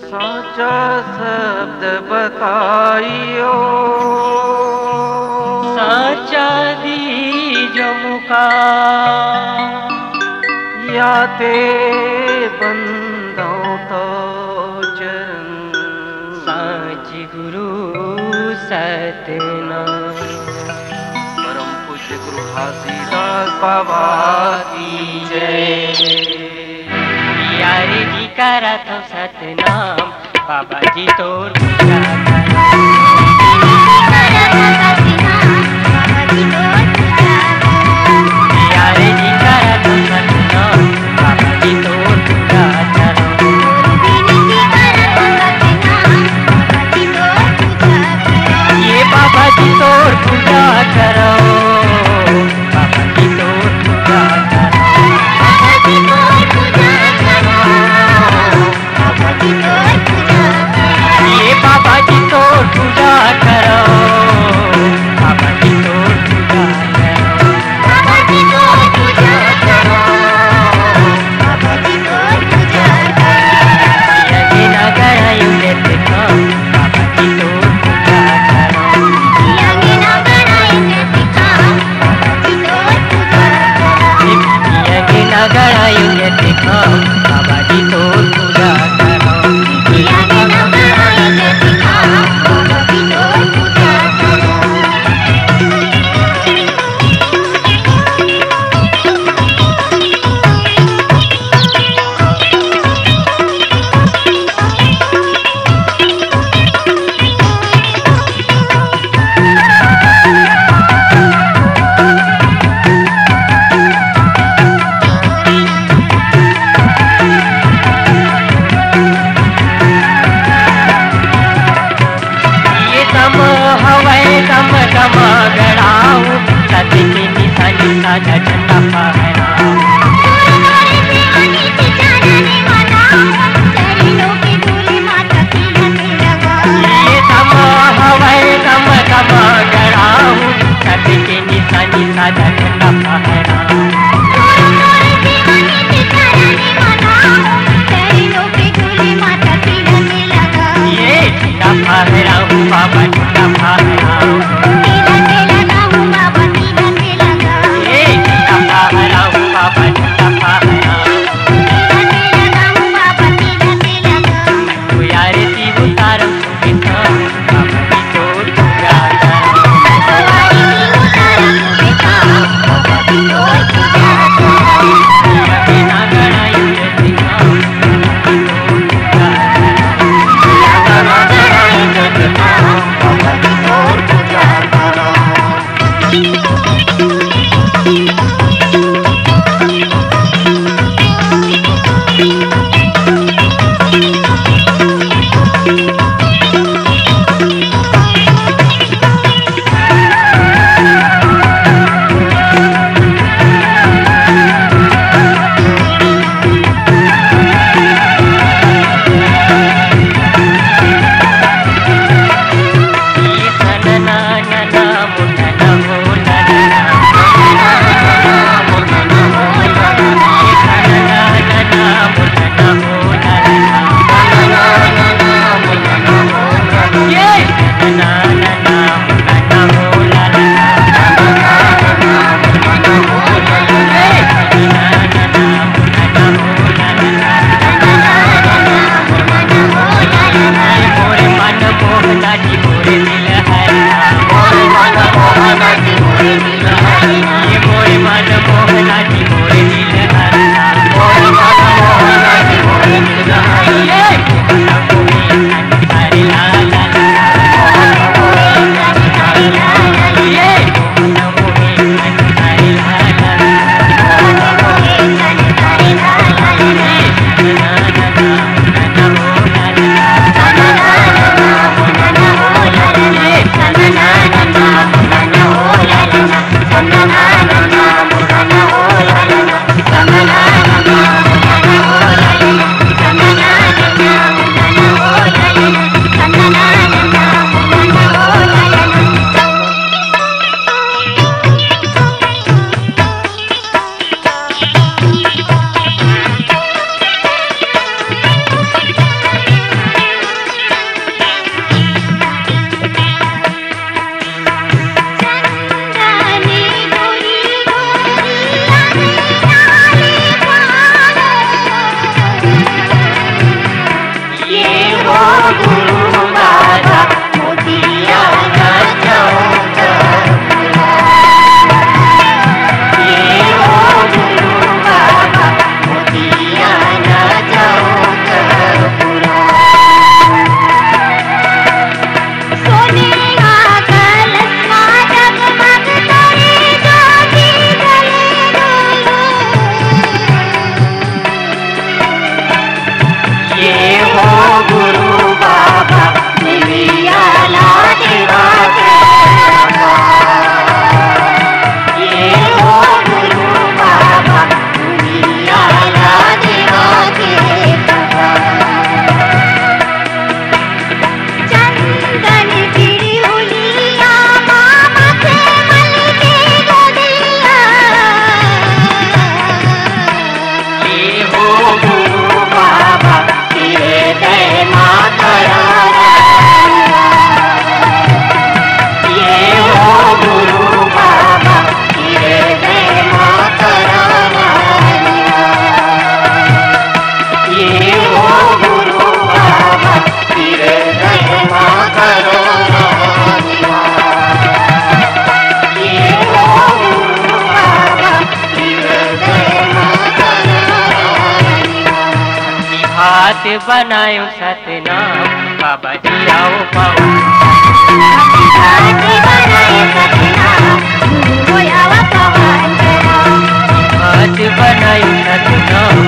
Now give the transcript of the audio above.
साचा शब्द बताइयो, साचा दीजो मुका, या ते बंदों तो चरण। साची गुरु सतनाम। परम पूज्य गुरु घासीदास बाबा की जय। यारे जी करा तो सतनाम, बाबा जी तोर पूजा करा। यारे जी करा तो सतनाम, बाबा जी तोर पूजा करा। ये बाबा जी तोर पूजा करो, बाबा जी तोर पूजा करो। ये बाबा जी तोर पूजा करो, बाबा जी तोर पूजा करो। यज्ञ नगर युगत काम, बाबा जी तोर पूजा करो। यज्ञ नगर युगत काम, बाबा जी तोर पूजा करो। गड़ाऊ सत्य की निशानी साझा झंडा फहराऊं। ये दम हवाए दम दम गड़ाऊ सत्य की निशानी साझा झंडा फहराऊं। ये झंडा फहराऊं बाबा झंडा फहराऊं। हाथ बनायो सतनाम बाबा जी आओ पावन हाथ बनायो सतनाम गुरु आवा पावन करो हाथ बनायो सतनाम